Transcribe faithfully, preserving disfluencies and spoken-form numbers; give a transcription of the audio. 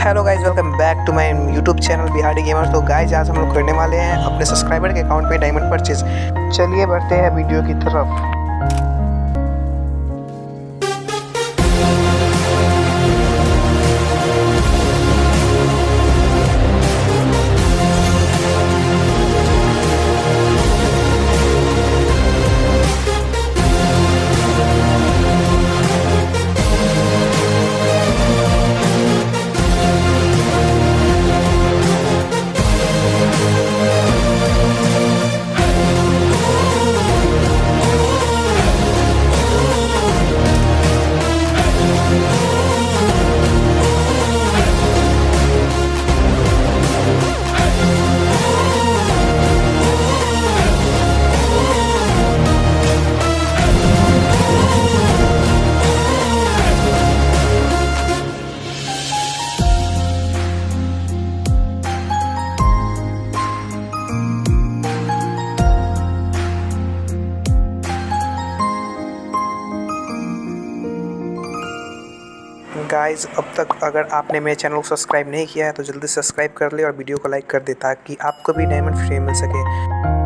Hello guys, welcome back to my YouTube channel Bihari gamers. तो guys आज हम लोग करने वाले हैं अपने सब्सक्राइबर के अकाउंट पे डायमंड परचेज। चलिए बढ़ते हैं वीडियो की तरफ। गाइस अब तक अगर आपने मेरे चैनल को सब्सक्राइब नहीं किया है तो जल्दी सब्सक्राइब कर ले और वीडियो को लाइक कर दे ताकि आपको भी डायमंड फ्री मिल सके।